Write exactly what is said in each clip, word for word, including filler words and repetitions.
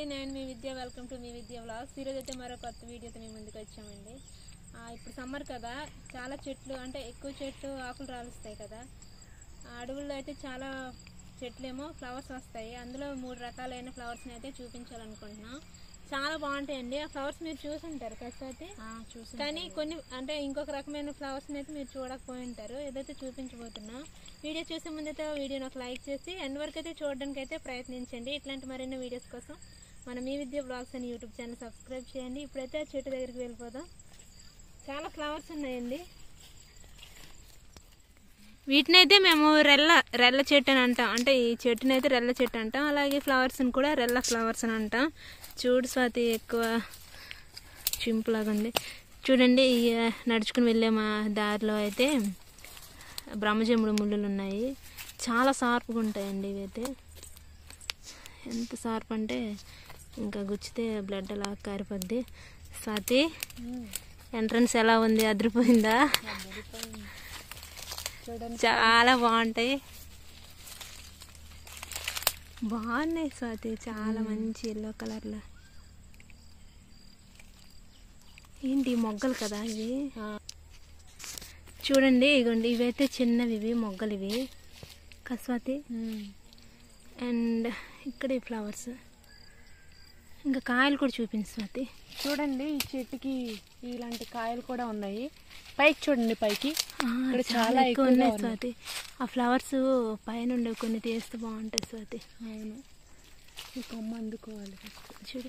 నేను మీ Vidya welcome to Mee Vidya vlogs. ఈరోజు అయితే మరో కొత్త వీడియోతో మీ ముందుకు వచ్చామండి. ఇప్పుడు సమ్మర్ కదా, చాలా చెట్లు అంటే ఎక్కువ చెట్లు ఆకులు రాలుస్తాయి కదా. అడవుల్లో అయితే చాలా చెట్లేమో ఫ్లవర్స్ వస్తాయి. అందులో మూడు రకాలైన ఫ్లవర్స్ని అయితే చూపించాలనుకుంటున్నాం. చాలా బాగుంటాయండి. ఆ ఫ్లవర్స్ మీరు చూసుంటారు కసోతి, కానీ కొన్ని అంటే ఇంకొక రకమైన ఫ్లవర్స్ని అయితే మీరు చూడకపోయి ఉంటారు. ఏదైతే చూపించబోతున్నా వీడియో చూసే ముందైతే వీడియోని ఒక లైక్ చేసి ఎండ్ వరకు అయితే చూడడానికి అయితే ప్రయత్నించండి. ఇట్లాంటి మరిన్ని వీడియోస్ కోసం మన మీ విద్య బ్లాగ్స్ అని యూట్యూబ్ ఛానల్ సబ్స్క్రైబ్ చేయండి. ఇప్పుడైతే ఆ చెట్టు దగ్గరికి వెళ్ళిపోదాం. చాలా ఫ్లవర్స్ ఉన్నాయండి. వీటిని అయితే మేము రెల్ల రెల్ల చెట్టు అని అంటాం. అంటే ఈ చెట్టుని అయితే రెల్ల చెట్టు అంటాం. అలాగే ఫ్లవర్స్ని కూడా రెల్ల ఫ్లవర్స్ అని అంటాం. చూడు స్వాతి, ఎక్కువ చింపులాగా ఉంది. చూడండి, నడుచుకుని వెళ్ళే మా దారిలో అయితే బ్రహ్మజముడు ముళ్ళులు ఉన్నాయి. చాలా షార్ప్గా ఉంటాయండి ఇవైతే. ఎంత షార్ప్ అంటే ఇంకా గుచ్చితే బ్లడ్ అలా కారిపోద్ది. స్వాతి, ఎంట్రన్స్ ఎలా ఉంది? అదిరిపోయిందా? చాలా బాగుంటాయి. బాగున్నాయి స్వాతి, చాలా మంచి ఎల్లో కలర్లో. ఏంటి మొగ్గలు కదా ఇవి? చూడండి, ఇగోండి, ఇవైతే చిన్నవి, ఇవి మొగ్గలు ఇవి కస్వాతి. అండ్ ఇక్కడ ఈ ఫ్లవర్స్, ఇంకా కాయలు కూడా చూపించు స్వాతి. చూడండి, ఈ చెట్టుకి ఇలాంటి కాయలు కూడా ఉన్నాయి. పైకి చూడండి, పైకి చాలా ఎక్కువ ఉన్నాయి స్వాతి. ఆ ఫ్లవర్స్ పైన ఉండేవి కొన్ని తీస్తే బాగుంటాయి స్వాతి. అవును, ఈ కొమ్మ అందుకోవాలి. చూడు,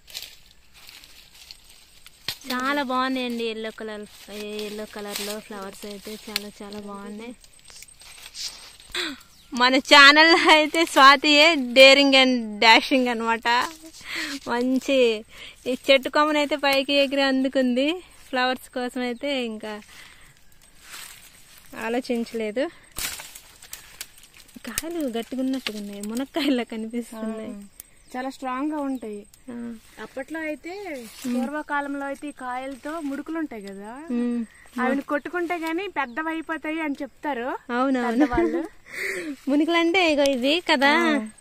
చాలా బాగున్నాయండి. ఎల్లో కలర్ ఎల్లో కలర్లో ఫ్లవర్స్ అయితే చాలా చాలా బాగున్నాయి. మన ఛానల్ అయితే స్వాతియే డేరింగ్ అండ్ డాషింగ్ అనమాట. మంచి ఈ చెట్టు కొమ్మనైతే పైకి ఎగిరి అందుకుంది. ఫ్లవర్స్ కోసం అయితే ఇంకా ఆలోచించలేదు. కాయలు గట్టిగా ఉన్నట్టుగా ఉన్నాయి, మునక్కాయలా కనిపిస్తున్నాయి. చాలా స్ట్రాంగ్ గా ఉంటాయి. అప్పట్లో అయితే పూర్వకాలంలో అయితే ఈ కాయలతో ముడుకులు ఉంటాయి కదా, అవి కొట్టుకుంటే గానీ పెద్దవి అయిపోతాయి అని చెప్తారు. అవునవును, వాళ్ళు మునికలు అంటే ఇగో ఇవి కదా,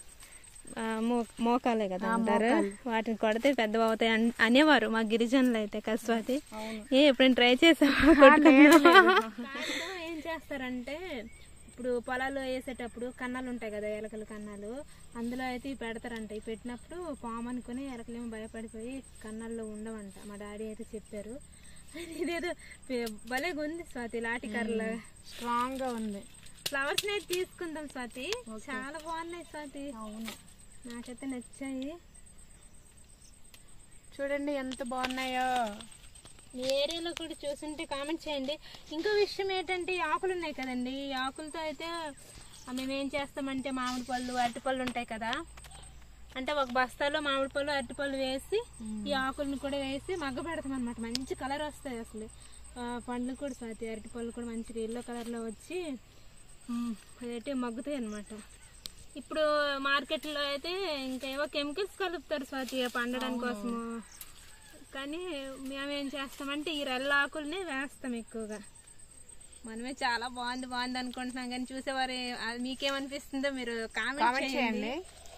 మోకాలే కదా అంటారు. వాటిని కొడితే పెద్దవి అవుతాయి అనేవారు మా గిరిజనులు అయితే. కస్వాతి, ఏ ఎప్పుడైనా ట్రై చేసావా? ఏం చేస్తారంటే ఇప్పుడు పొలాలు వేసేటప్పుడు కన్నాలు ఉంటాయి కదా, ఎలకల కన్నాలు, అందులో అయితే పెడతారంట. ఇవి పెట్టినప్పుడు పాము అనుకుని ఎలకలేమో భయపడిపోయి కన్నాల్లో ఉండవంట. మా డాడీ అయితే చెప్పారు. ఇదేదో భలేగా ఉంది స్వాతి, లాటి కర్రల స్ట్రాంగ్ గా ఉంది. ఫ్లవర్స్ ని తీసుకుందాం స్వాతి, చాలా బాగున్నాయి స్వాతి. అవును, నాకైతే నచ్చాయి. చూడండి ఎంత బాగున్నాయో. మీ ఏరియాలో కూడా చూసుంటే కామెంట్ చేయండి. ఇంకో విషయం ఏంటంటే ఈ ఆకులు ఉన్నాయి కదండి, ఈ ఆకులతో అయితే మేము ఏం చేస్తామంటే మామిడి పళ్ళు అరటిపళ్ళు ఉంటాయి కదా, అంటే ఒక బస్తాలో మామిడి పళ్ళు అరటిపళ్ళు వేసి ఈ ఆకులను కూడా వేసి మగ్గ పెడతాం అనమాట. మంచి కలర్ వస్తాయి అసలు పండ్లు కూడా స్వాతి. అరటిపళ్ళు కూడా మంచిగా ఎల్లో కలర్లో వచ్చి అదైతే మగ్గుతాయి అనమాట. ఇప్పుడు మార్కెట్లో అయితే ఇంకా ఏవో కెమికల్స్ కలుపుతారు స్వాతి పండడం కోసము. కానీ మేమేం చేస్తామంటే ఈ రెల్ల ఆకుల్ని వేస్తాం ఎక్కువగా. మనమే చాలా బాగుంది బాగుంది అనుకుంటున్నాం, కానీ చూసేవారు మీకేమనిపిస్తుందో మీరు కామెంట్ చేయండి.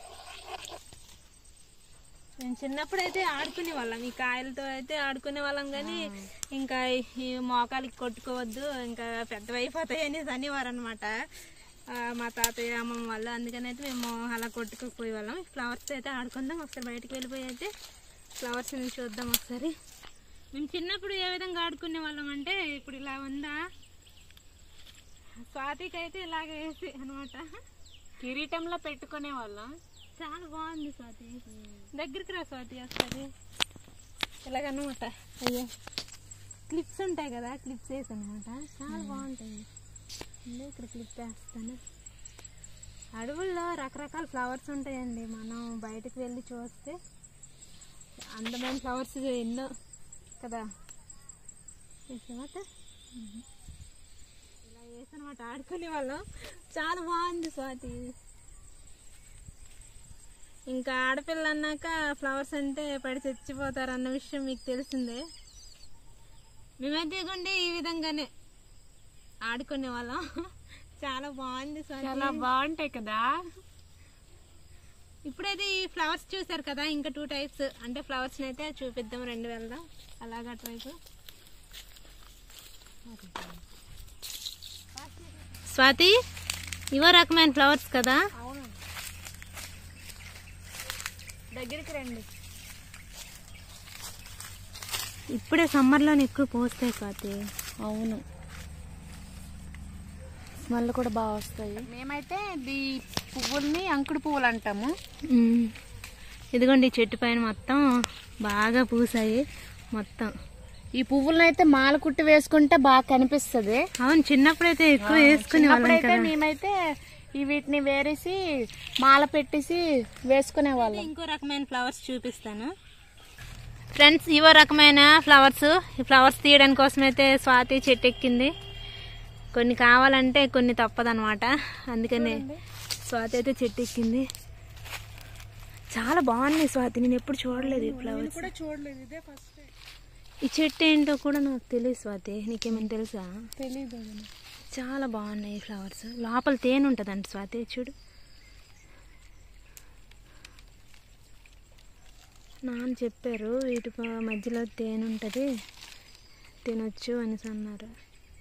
మేము చిన్నప్పుడు అయితే ఆడుకునే వాళ్ళం, ఈ కాయలతో అయితే ఆడుకునే వాళ్ళం. కానీ ఇంకా ఈ మోకాలకి కొట్టుకోవద్దు, ఇంకా పెద్దవి అయిపోతాయి అనేసి అనేవారు అనమాట మా తాతయ్య అమ్మమ్మ వాళ్ళు. అందుకని అయితే మేము అలా కొట్టుకోపోయే వాళ్ళం. ఫ్లవర్స్ అయితే ఆడుకుందాం. ఒకసారి బయటకు వెళ్ళిపోయి అయితే ఫ్లవర్స్ నుంచి చూద్దాం ఒకసారి. మేము చిన్నప్పుడు ఏ విధంగా ఆడుకునే వాళ్ళం అంటే ఇప్పుడు ఇలా ఉందా, స్వాతికి అయితే ఇలాగ వేసి అనమాట కిరీటంలో పెట్టుకునే వాళ్ళం. చాలా బాగుంది స్వాతి. దగ్గరికి రా స్వాతి ఒకసారి. ఇలాగనమాట, అయ్యో క్లిప్స్ ఉంటాయి కదా, క్లిప్స్ వేసి అనమాట. చాలా బాగుంటాయి. ఇక్కడ క్లిప్ వేస్తాను. అడవుల్లో రకరకాల ఫ్లవర్స్ ఉంటాయండి. మనం బయటకు వెళ్ళి చూస్తే అందమైన ఫ్లవర్స్ ఎన్నో కదా. వేసామాట ఇలా వేసనమాట ఆడుకునే వాళ్ళం. చాలా బాగుంది స్వాతి. ఇంకా ఆడపిల్ల అన్నాక ఫ్లవర్స్ అంటే పడి చచ్చిపోతారు అన్న విషయం మీకు తెలిసిందే. మేమైతే ఇగోండి ఈ విధంగానే ఆడుకునే వాళ్ళం. చాలా బాగుంది స్వాతి, చాలా బాగుంటాయి కదా. ఇప్పుడైతే ఈ ఫ్లవర్స్ చూసారు కదా, ఇంకా టూ టైప్స్ అంటే ఫ్లవర్స్ అయితే చూపిద్దాం, రెండు వెళ్దాం అలాగా అటువైపు. స్వాతి, ఇవో రకమైన ఫ్లవర్స్ కదా. అవును, దగ్గరికి రండి. ఇప్పుడే సమ్మర్లోనే ఎక్కువ పోస్తాయి స్వాతి. అవును, స్మెల్ కూడా బాగా వస్తాయి. మేమైతే ఈ పువ్వుల్ని అంకుడు పువ్వులు అంటాము. ఇదిగోండి చెట్టు పైన మొత్తం బాగా పూసాయి మొత్తం. ఈ పువ్వులను అయితే మాల కుట్టి వేసుకుంటే బాగా కనిపిస్తుంది. అవును, చిన్నప్పుడైతే ఎక్కువ వేసుకునే వాళ్ళం కదా. మేమైతే ఈ వీటిని వేరేసి మాల పెట్టేసి వేసుకునే వాళ్ళం. ఇంకో రకమైన ఫ్లవర్స్ చూపిస్తాను ఫ్రెండ్స్. ఇవో రకమైన ఫ్లవర్స్. ఈ ఫ్లవర్స్ తీయడానికి కోసం అయితే స్వాతి చెట్టు ఎక్కింది. కొన్ని కావాలంటే కొన్ని తప్పదనమాట, అందుకనే స్వాతి అయితే చెట్టు ఎక్కింది. చాలా బాగున్నాయి స్వాతి, నేను ఎప్పుడు చూడలేదు ఈ ఫ్లవర్స్. చూడలేదు, ఇదే ఫస్ట్. ఈ చెట్టు ఏంటో కూడా నాకు తెలియదు స్వాతి, నీకేమైనా తెలుసా? తెలీదు. చాలా బాగున్నాయి ఈ ఫ్లవర్స్. లోపల తేనె ఉంటుందంట స్వాతి, చూడు. నాన్న చెప్పారు వీటి మధ్యలో తేనె ఉంటుంది, తినొచ్చు అనేసి అన్నారు.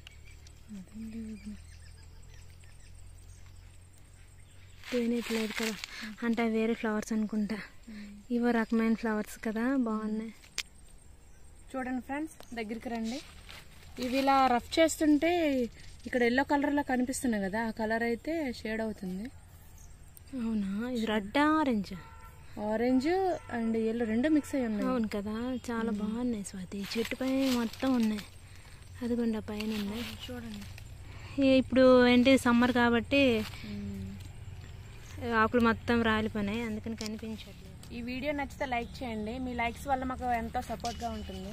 తేనె ఇట్లేదు కదా, అంటే వేరే ఫ్లవర్స్ అనుకుంటా. ఇవో రకమైన ఫ్లవర్స్ కదా, బాగున్నాయి. చూడండి ఫ్రెండ్స్, దగ్గరికి రండి. ఇవి ఇలా రఫ్ చేస్తుంటే ఇక్కడ ఎల్లో కలర్ లా కనిపిస్తున్నాయి కదా, ఆ కలర్ అయితే షేడ్ అవుతుంది. అవునా, ఇది red orange? Orange and yellow రెండు మిక్స్ అయ్యి ఉన్నాయి. అవును కదా, చాలా బాగున్నాయి స్వాతి. చెట్టు పైన మొత్తం ఉన్నాయి, అదిగోండి పైన ఉన్నాయి చూడండి. ఇప్పుడు ఏంటి సమ్మర్ కాబట్టి ఆకులు మొత్తం రాలిపోయినాయి, అందుకని కనిపించట్లేదు. ఈ వీడియో నచ్చితే లైక్ చేయండి, మీ లైక్స్ వల్ల మాకు ఎంతో సపోర్ట్గా ఉంటుంది.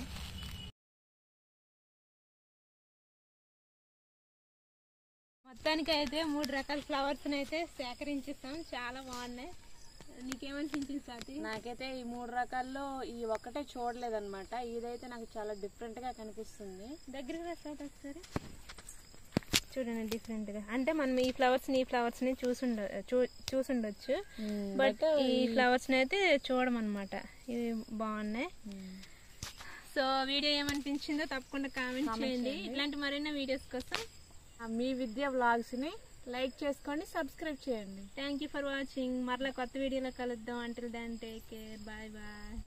మొత్తానికి అయితే మూడు రకాల ఫ్లవర్స్ అయితే సేకరించేస్తాం, చాలా బాగున్నాయి. నీకేమనిపించింది స్వాతి? నాకైతే ఈ మూడు రకాల్లో ఈ ఒక్కటే చూడలేదన్నమాట, ఇదైతే నాకు చాలా డిఫరెంట్ గా కనిపిస్తుంది. దగ్గరికి రాసాడు ఒకసారి చూడండి, డిఫరెంట్ గా. అంటే మనం ఈ ఫ్లవర్స్ ని ఈ ఫ్లవర్స్ ని చూసుండ చూసుండొచ్చు, బట్ ఈ ఫ్లవర్స్ ని అయితే చూడమన్నమాట. ఇవి బాగున్నాయి. సో వీడియో ఏమనిపించిందో తప్పకుండా కామెంట్ చేయండి. ఇట్లాంటి మరిన్ని వీడియోస్ కోసం మీ విద్య వ్లాగ్స్ ని లైక్ చేసుకోండి, సబ్స్క్రైబ్ చేయండి. Thank you for watching. మరలా కొత్త వీడియోలో కలుద్దాం. Until then take care, bye bye.